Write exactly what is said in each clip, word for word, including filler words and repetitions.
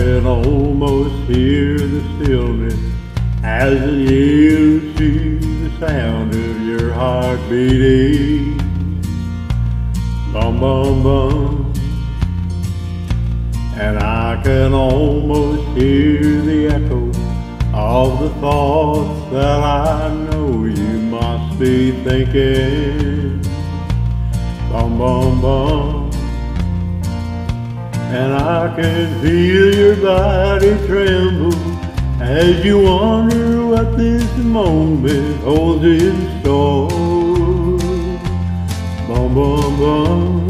can almost hear the stillness as it yields to the sound of your heart beating. Bum, bum, bum. And I can almost hear the echo of the thoughts that I know you must be thinking. Bum, bum, bum. And I can feel your body tremble as you wonder what this moment holds in store. Bum, bum, bum.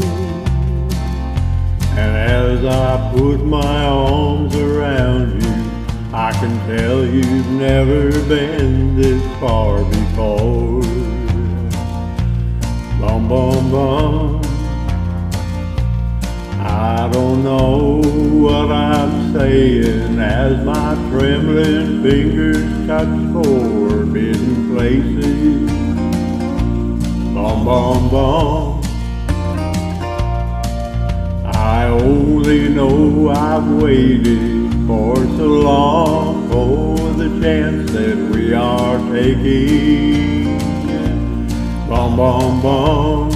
And as I put my arms around you, I can tell you've never been this far before. Bum, bum, bum. I don't know what I'm saying as my trembling fingers touch forbidden places. Bum, bum, bum. I only know I've waited for so long for the chance that we are taking. Bum, bum, bum.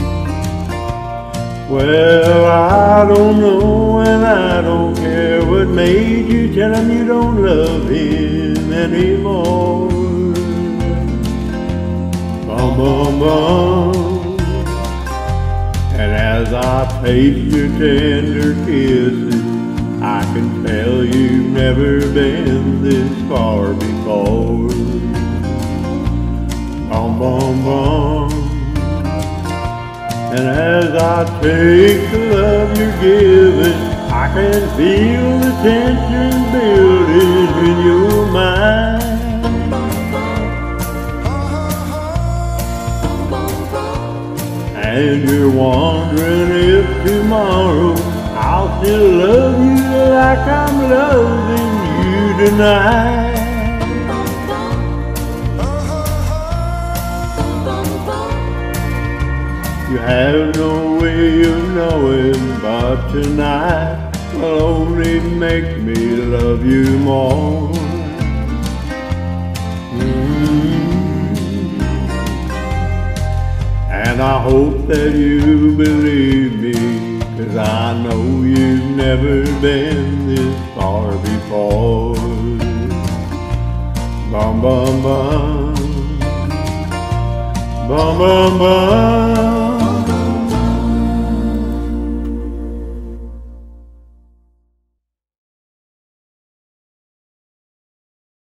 Well, I don't know and I don't care what made you tell him you don't love him anymore. Bum, bum, bum. And as I taste your tender kisses, I can tell you've never been this far before. Bum, bum, bum. And as I take the love you're giving, I can feel the tension building in your mind. And you're wondering if tomorrow I'll still love you like I'm loving you tonight. You have no way of knowing, but tonight will only make me love you more. Mm-hmm. And I hope that you believe me, 'cause I know you've never been this far before. Bum, bum, bum. Bum, bum, bum.